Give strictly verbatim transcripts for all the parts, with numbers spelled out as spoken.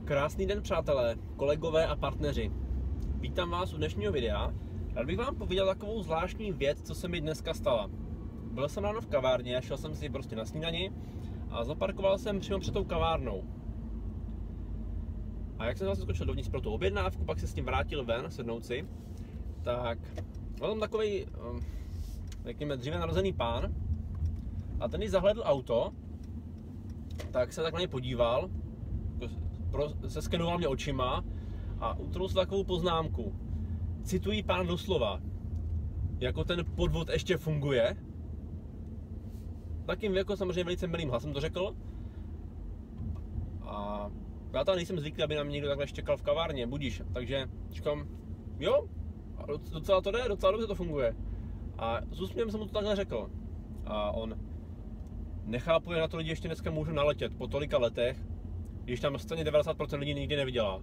Krásný den, přátelé, kolegové a partneři. Vítám vás u dnešního videa. Rád bych vám pověděl takovou zvláštní věc, co se mi dneska stala. Byl jsem ráno v kavárně, šel jsem si prostě na snídani a zaparkoval jsem přímo před tou kavárnou. A jak jsem zase skočil dovnitř pro tu objednávku, pak se s tím vrátil ven, sednout si, tak byl tam takovej, řekněme, dříve narozený pán a ten, když zahlédl auto, tak se tak na ně podíval, se skenoval mě očima a utrhl takovou poznámku. Cituji pán doslova, jako ten podvod ještě funguje. Takým jako samozřejmě velice milým hlasem to řekl. A já tam nejsem zvyklý, aby na mě někdo takhle čekal v kavárně, budíš. Takže říkám, jo, docela to jde, docela dobře to funguje. A s úsměvem jsem mu to takhle řekl. A on, nechápu, že na to lidi ještě dneska můžu naletět po tolika letech, když tam stejně devadesát procent lidí nikdy nevydělá.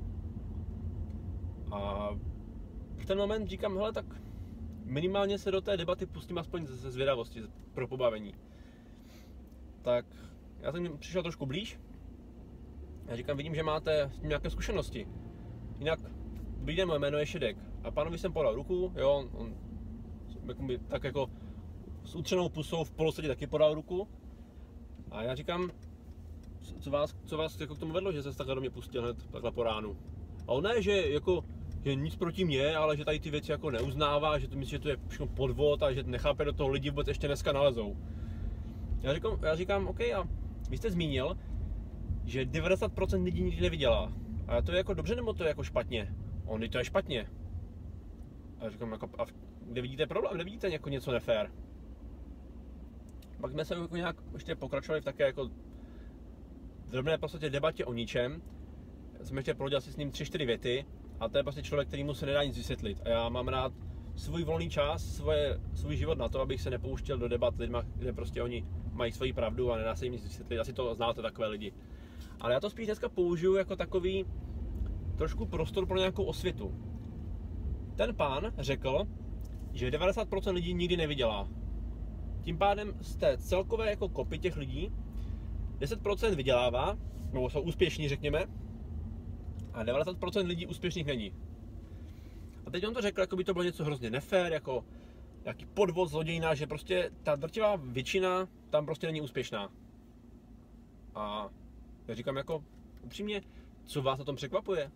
A v ten moment říkám, hele, tak minimálně se do té debaty pustím aspoň ze zvědavosti, pro pobavení. Tak já jsem přišel trošku blíž a říkám, vidím, že máte s tím nějaké zkušenosti. Jinak, dobrý den, moje jméno je Šedek. A pánovi jsem podal ruku, jo, on by, tak jako s utřenou pusou v polosetě taky podal ruku. A já říkám, co vás, co vás jako k tomu vedlo, že se takhle do mě pustil hned takhle po ránu. A on ne, že jako, že nic proti mně, ale že tady ty věci jako neuznává, že to myslí, že to je všechno podvod a že nechápe, do toho lidi vůbec ještě dneska nalezou. Já říkám, já říkám, OK, a vy jste zmínil, že devadesát procent lidí nikdy nevydělá. A to je jako dobře, nebo to je jako špatně? On, to je špatně. A já říkám, jako, a kde vidíte problém, kde vidíte jako něco nefér? Pak jsme se jako nějak ještě pokračovali v také jako drobné prostě debatě o ničem. Jsem ještě prodělal si s ním tři čtyři věty a to je prostě člověk, který mu se nedá nic vysvětlit. A já mám rád svůj volný čas, svoje, svůj život na to, abych se nepouštěl do debat s lidma, kde prostě oni mají svoji pravdu a nedá se jim nic vysvětlit. Asi to znáte, takové lidi. Ale já to spíš dneska použiju jako takový trošku prostor pro nějakou osvětu. Ten pán řekl, že devadesát procent lidí nikdy nevydělá. Tím pádem z té celkové jako kopy těch lidí deset procent vydělává, nebo jsou úspěšní, řekněme, a devadesát procent lidí úspěšných není. A teď on to řekl, jako by to bylo něco hrozně nefér, jako nějaký podvod, zlodějina, že prostě ta drtivá většina tam prostě není úspěšná. A já říkám jako, upřímně, co vás na tom překvapuje?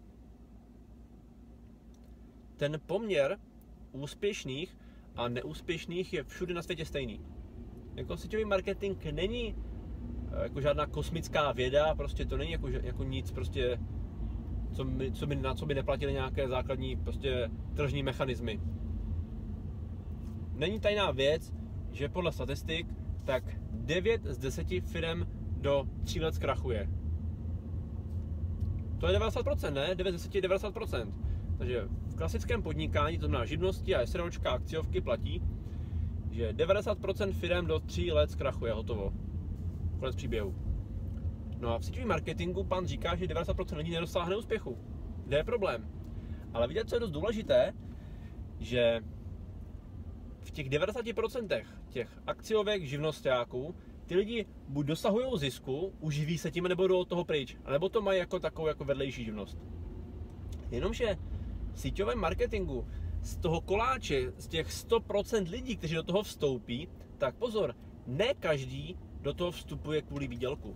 Ten poměr úspěšných a neúspěšných je všude na světě stejný. Jako síťový marketing není jako žádná kosmická věda, prostě to není jako, jako nic, prostě, co by, co by, na co by neplatily nějaké základní prostě tržní mechanismy. Není tajná věc, že podle statistik tak devět z deseti firem do tří let zkrachuje. To je devadesát procent, ne? devět z deseti je devadesát procent. Takže v klasickém podnikání, to znamená živnosti a SROčka a akciovky platí, že devadesát procent firem do tří let zkrachuje, hotovo. Konec příběhu. No a v síťovém marketingu pan říká, že devadesát procent lidí nedosáhne úspěchu. Kde je problém? Ale vidět, co je dost důležité, že v těch devadesáti procentech těch akciovek, živnosťáků, ty lidi buď dosahují zisku, uživí se tím, nebo jdou od toho pryč, anebo to mají jako takovou jako vedlejší živnost. Jenomže v síťovém marketingu z toho koláče, z těch sto procent lidí, kteří do toho vstoupí, tak pozor, ne každý do toho vstupuje kvůli výdělku.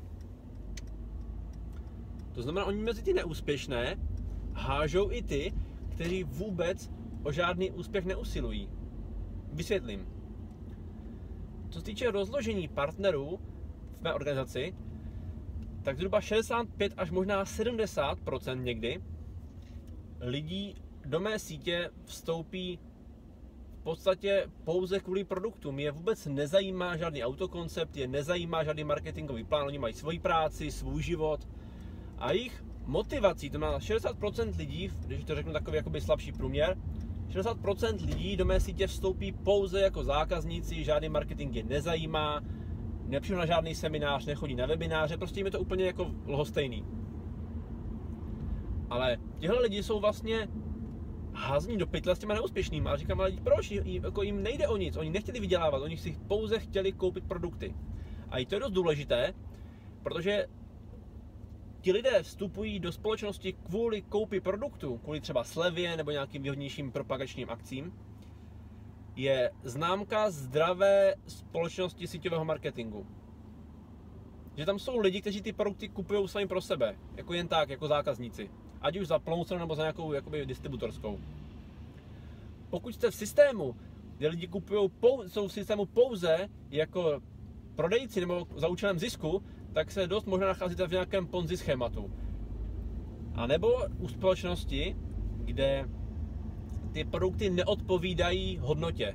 To znamená, oni mezi ty neúspěšné hážou i ty, kteří vůbec o žádný úspěch neusilují. Vysvětlím. Co se týče rozložení partnerů v mé organizaci, tak zhruba šedesát pět až možná sedmdesát procent někdy lidí do mé sítě vstoupí v podstatě pouze kvůli produktům. Je vůbec nezajímá žádný autokoncept, je nezajímá žádný marketingový plán, oni mají svoji práci, svůj život a jejich motivací, to má šedesát procent lidí, když to řeknu takový jakoby slabší průměr, šedesát procent lidí do mé sítě vstoupí pouze jako zákazníci, žádný marketing je nezajímá, nepřijdu na žádný seminář, nechodí na webináře, prostě jim je to úplně jako lhostejný. Ale těhle lidi jsou vlastně házní do pytle s těma neúspěšnými. A říkám, ale proč? Jako jim nejde o nic, oni nechtěli vydělávat, oni si pouze chtěli koupit produkty. A i to je dost důležité, protože ti lidé vstupují do společnosti kvůli koupi produktu, kvůli třeba slevě nebo nějakým výhodnějším propagačním akcím, je známka zdravé společnosti síťového marketingu. Že tam jsou lidi, kteří ty produkty kupují sami pro sebe, jako jen tak, jako zákazníci. Ať už za plnou cenu nebo za nějakou jakoby distributorskou. Pokud jste v systému, kde lidi kupují, jsou v systému pouze jako prodejci nebo za účelem zisku, tak se dost možná nacházíte v nějakém ponzi schématu. A nebo u společnosti, kde ty produkty neodpovídají hodnotě.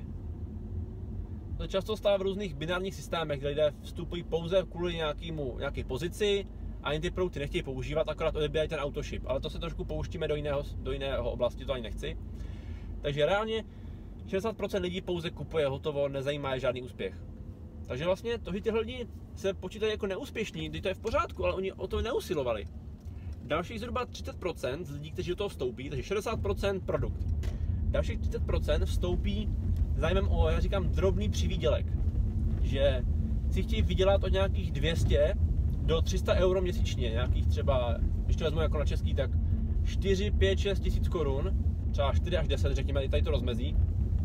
To často stává v různých binárních systémech, kde lidé vstupují pouze kvůli nějakému, nějaké pozici a jen ty produkty nechtějí používat, akorát odebírají ten autoship. Ale to se trošku pouštíme do jiného, do jiného oblasti, to ani nechci. Takže reálně šedesát procent lidí pouze kupuje hotovo, nezajímá je žádný úspěch. Takže vlastně to, že tyhle lidi se počítají jako neúspěšní, když to je v pořádku, ale oni o to neusilovali. Dalších zhruba třicet procent z lidí, kteří do toho vstoupí, takže šedesát procent produkt. Dalších třicet procent vstoupí zájmem o, já říkám, drobný přivýdělek. Že si chtějí vydělat od nějakých dvě stě do tři sta euro měsíčně, nějakých třeba, když to vezmu jako na český, tak čtyři, pět, šest tisíc korun, třeba čtyři až deset, řekněme, tady to rozmezí.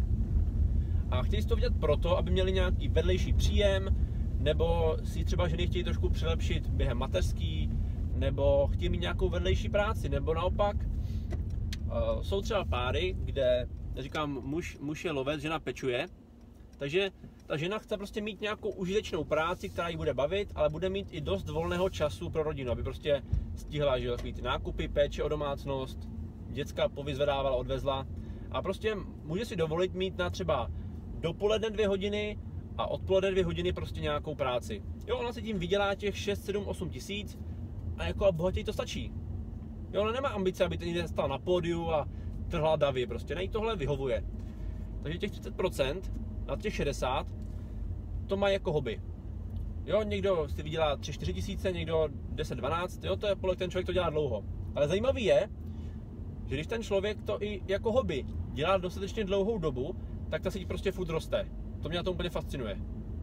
A chtějí si to vidět proto, aby měli nějaký vedlejší příjem, nebo si třeba ženy chtějí trošku přilepšit během mateřský, nebo chtějí mít nějakou vedlejší práci, nebo naopak uh, jsou třeba páry, kde, já říkám, muž, muž je lovec, žena pečuje, takže ta žena chce prostě mít nějakou užitečnou práci, která jí bude bavit, ale bude mít i dost volného času pro rodinu, aby prostě stihla, že jo, ty nákupy, péče o domácnost, děcka povyzvedávala, odvezla a prostě může si dovolit mít na třeba dopoledne dvě hodiny a odpoledne dvě hodiny prostě nějakou práci. Jo, ona si tím vydělá těch šest, sedm, osm tisíc a jako bohatě to stačí. Jo, ona nemá ambice, aby ten někde stál na pódiu a trhla davy, prostě ne, tohle vyhovuje. Takže těch třicet procent na těch šedesát to má jako hobby. Jo, někdo si vydělá tři čtyři tisíce, někdo deset dvanáct, jo, to je podle ten člověk to dělá dlouho. Ale zajímavý je, že když ten člověk to i jako hobby dělá dostatečně dlouhou dobu, tak ta síť prostě furt roste. To mě na tom úplně fascinuje.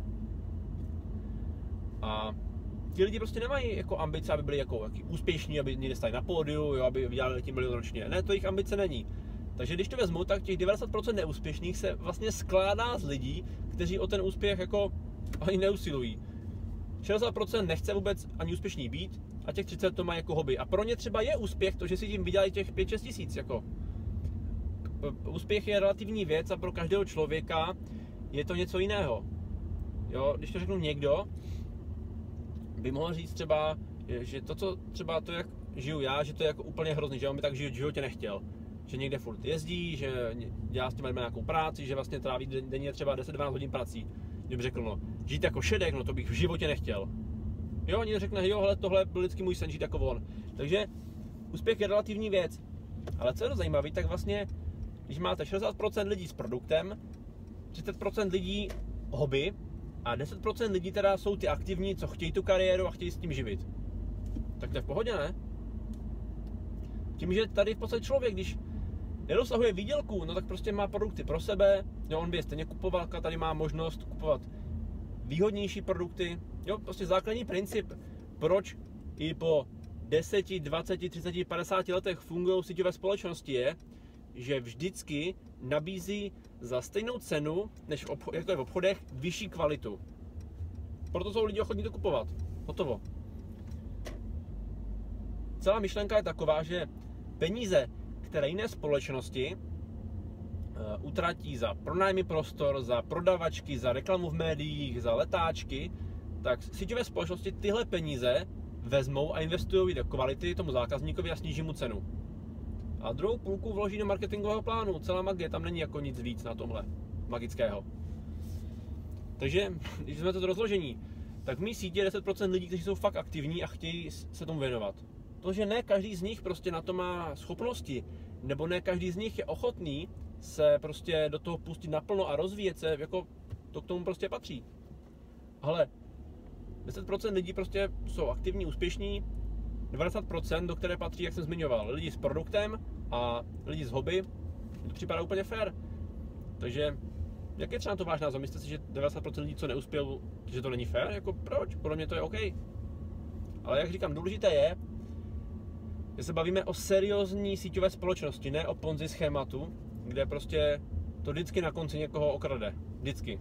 A ti lidi prostě nemají jako ambice, aby byli jako úspěšní, aby někde stali na pódiu, jo, aby vydělali tím milion ročně. Ne, to jejich ambice není. Takže když to vezmu, tak těch devadesát procent neúspěšných se vlastně skládá z lidí, kteří o ten úspěch jako ani neusilují. šedesát procent nechce vůbec ani úspěšný být a těch třicet procent to má jako hobby. A pro ně třeba je úspěch to, že si tím vydělají těch pět šest tisíc. Jako. Úspěch je relativní věc a pro každého člověka je to něco jiného. Jo, když to řeknu někdo, by mohl říct třeba, že to, co třeba to, jak žiju já, že to je jako úplně hrozný, že on by tak v životě nechtěl. Že někde furt jezdí, že dělá s tím nějakou práci, že vlastně tráví denně třeba deset dvanáct hodin prací. Kdyby řekl, no, žít jako šedek, no to bych v životě nechtěl. Jo, někdo řekne, jo, hele, tohle byl vždycky můj sen, žít jako on. Takže úspěch je relativní věc. Ale co je zajímavé, tak vlastně, když máte šedesát procent lidí s produktem, třicet procent lidí hobby a deset procent lidí teda jsou ty aktivní, co chtějí tu kariéru a chtějí s tím živit. Tak to je v pohodě, ne? Tím, že tady v podstatě člověk, když nedosahuje výdělku, no tak prostě má produkty pro sebe, jo, on by je stejně kupoval, tady má možnost kupovat výhodnější produkty, jo, prostě základní princip, proč i po deseti, dvaceti, třiceti, padesáti letech fungují síťové společnosti je, že vždycky nabízí za stejnou cenu, než v obcho- jako je v obchodech, vyšší kvalitu. Proto jsou lidi ochotní to kupovat. Hotovo. Celá myšlenka je taková, že peníze, které jiné společnosti uh, utratí za pronájmy prostor, za prodavačky, za reklamu v médiích, za letáčky, tak síťové společnosti tyhle peníze vezmou a investují do kvality tomu zákazníkovi a sníží mu cenu. A druhou půlku vloží do marketingového plánu. Celá magie, tam není jako nic víc na tomhle magického. Takže, když jsme to rozložení, tak v mý síti je deset procent lidí, kteří jsou fakt aktivní a chtějí se tomu věnovat. To, že ne každý z nich prostě na to má schopnosti, nebo ne každý z nich je ochotný se prostě do toho pustit naplno a rozvíjet se, jako to k tomu prostě patří. Ale deset procent lidí prostě jsou aktivní, úspěšní, devadesát procent, do které patří, jak jsem zmiňoval, lidi s produktem a lidi s hobby, to připadá úplně fair. Takže, jak je třeba na to váš názor? Myslíte si, že devadesát procent lidí, co neuspěl, že to není fair? Jako proč? Podle mě to je OK. Ale jak říkám, důležité je, že se bavíme o seriózní síťové společnosti, ne o Ponzi schématu, kde prostě to vždycky na konci někoho okrade. Vždycky.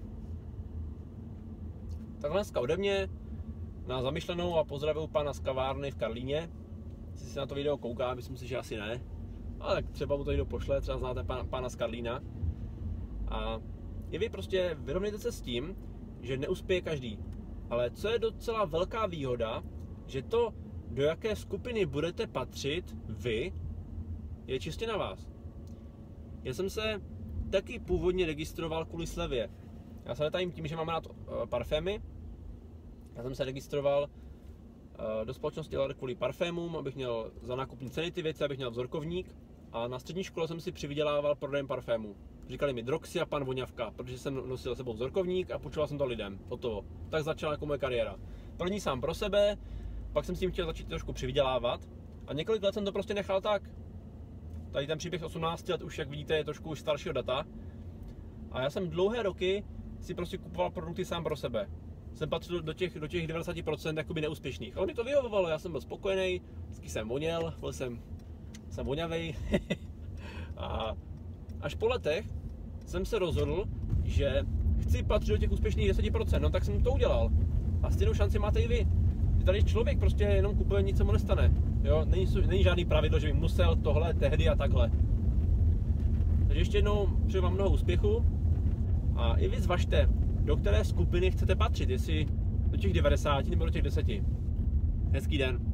Tak dneska ode mě na zamyšlenou a pozdravuju pána z kavárny v Karlíně. Jestli si na to video kouká, myslím si, že asi ne. Ale tak třeba mu to video pošle, třeba znáte pána, pána z Karlína. A i vy prostě vyrovnejte se s tím, že neuspěje každý. Ale co je docela velká výhoda, že to, do jaké skupiny budete patřit vy, je čistě na vás. Já jsem se taky původně registroval kvůli slevě. Já se netajím tím, že mám rád uh, parfémy. Já jsem se registroval uh, do společnosti L R kvůli parfémům, abych měl za nákupní ceny ty věci, abych měl vzorkovník. A na střední škole jsem si přivydělával prodejem parfémů. Říkali mi Droxy a pan Voňavka, protože jsem nosil sebou vzorkovník a půjčoval jsem to lidem. Hotovo. Tak začala jako moje kariéra. První sám pro sebe, pak jsem s tím chtěl začít trošku přivydělávat a několik let jsem to prostě nechal tak. Tady ten příběh osmnácti let už, jak vidíte, je trošku už staršího data. A já jsem dlouhé roky si prostě kupoval produkty sám pro sebe. Jsem patřil do těch, do těch devadesát procent jakoby neúspěšných. Ale mi to vyhovovalo, já jsem byl spokojený, vždycky jsem voněl, byl jsem, jsem voňavej. A až po letech jsem se rozhodl, že chci patřit do těch úspěšných deset procent, no tak jsem to udělal. A stejnou šanci máte i vy. Tady člověk prostě jenom kupuje, nic se mu nestane. Jo? Není, není žádný pravidlo, že by musel tohle, tehdy a takhle. Takže ještě jednou přeju vám mnoho úspěchu a i vy zvažte, do které skupiny chcete patřit, jestli do těch devadesáti nebo do těch deseti. Hezký den.